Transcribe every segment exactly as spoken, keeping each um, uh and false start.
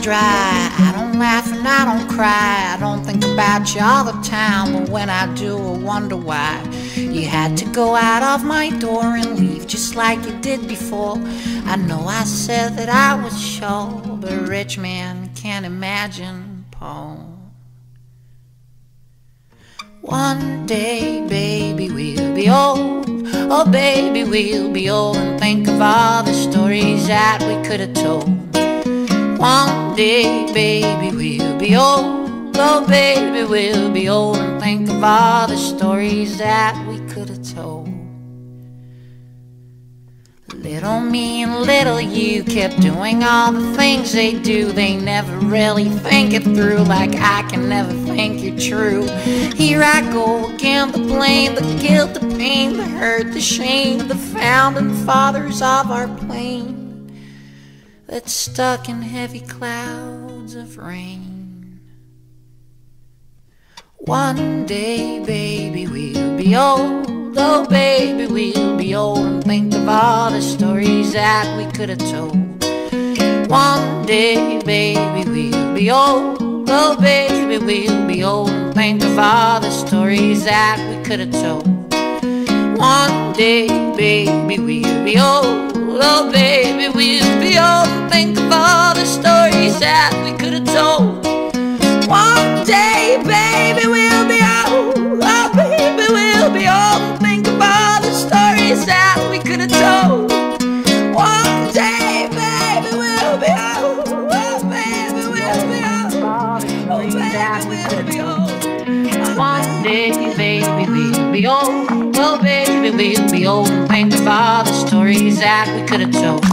dry. I don't laugh and I don't cry. I don't think about you all the time, but when I do, I wonder why you had to go out of my door and leave just like you did before. I know I said that I was sure, but a rich man can't imagine Paul. One day, baby, we'll be old. Oh, baby, we'll be old and think of all the stories that we could have told. One day, baby, we'll be old. Oh, baby, we'll be old and think of all the stories that we could have told. Little me and little you kept doing all the things they do. They never really think it through, like I can never think you're true. Here I go again, the blame, the guilt, the pain, the hurt, the shame, the founding fathers of our plane that's stuck in heavy clouds of rain. One day, baby, we'll be old. Oh, baby, we'll be old and think of all the stories that we could have told. One day, baby, we'll be old. Oh, baby, we'll be old and think of all the stories that we could have told. One day, baby, we'll be old. Oh, baby, we'll be old and think of all the stories that we could have told. One day, baby, we'll be old. Oh, baby, we'll be old. Think of all the stories that we could have told. One day, baby, we'll be old. Oh, baby, we'll be old. Oh, baby, we'll be old. One day, baby, we'll be old. Oh, baby, we'll be old. Think of all the stories that we could have told.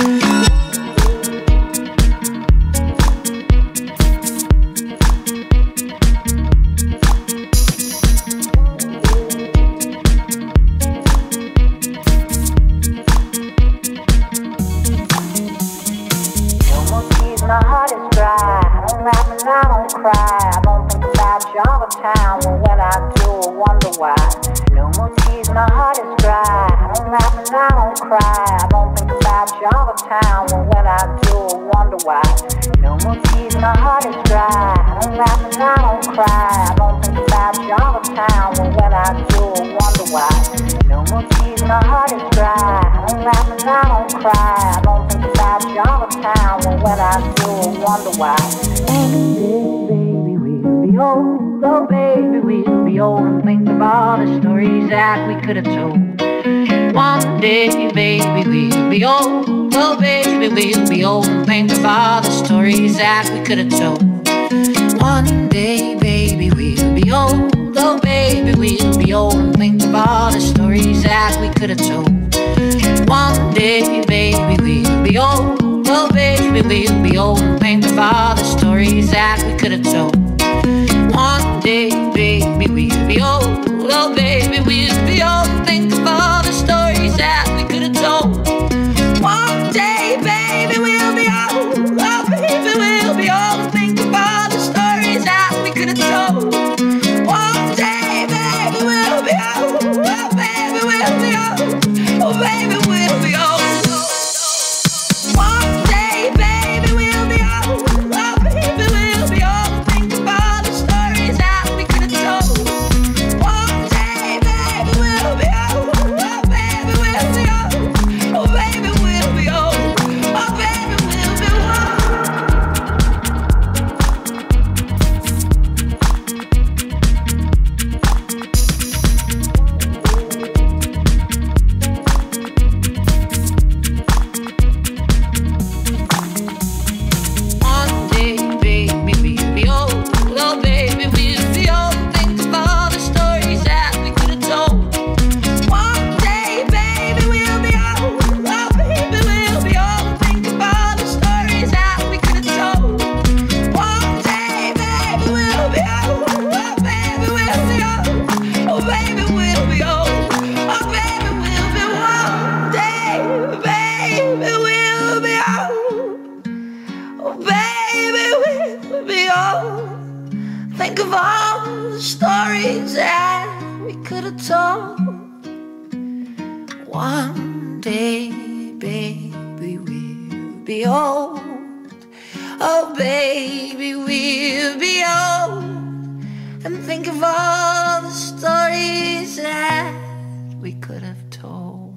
My heart is dry. I don't laugh and I don't cry. I don't think about you all the time, but when I do, I wonder why. No more tears, my heart is dry. I don't laugh and I don't cry. I don't think about you all the time, but when I do, I wonder why. No more tears, my heart is dry. I don't laugh and I don't cry. I don't think about you all the time, but when I do, I wonder why. No more tears, my heart is dry. I don't laugh and I don't cry. I don't think about you all the time, but when I do, I wonder why. One day, baby, we'll be old. Oh, baby, we'll be old and think of all the stories that we could have told. One day, baby, we'll be old. Oh, baby, we'll be old and think of all the stories that we could have told. One day, baby, we'll be old. Oh, baby, we'll be old and think of all the stories that we could have told. One day, baby, we'll be old. Oh, baby, we'll be old and think of all the stories that we could have told. One day, baby, we'll be old. Oh, baby, we'll be old and think of all the stories that we could have told. One day, baby, we'll be old. Oh, baby, we'll be old and think of all the stories that we could have told. One day, baby, we'll be old. Oh, baby, we'll be old. Oh, baby, we'll be old. One day, baby, we'll be old. Oh, baby, we'll be old. Think of all the stories that we could have told. One day, baby, we'll be old. Oh, baby, we'll be old. Oh, baby, we'll be old. Oh, baby, we'll be One day, baby, we'll be old. Oh, baby, we'll be old. Think of all the stories that we could have told. One day, baby, we'll be old. Oh, baby, we'll be old. Think of all the stories that we could have told. One day, baby, we'll be old. Oh, baby, we'll be old. Oh, baby, we'll be old. Oh, baby, we'll be one day, baby, we'll be old. Oh, baby, we'll be old. Think of all the stories that we could have told. One day, baby, we'll be old. Oh baby, we'll be old and think of all the stories that we could have told.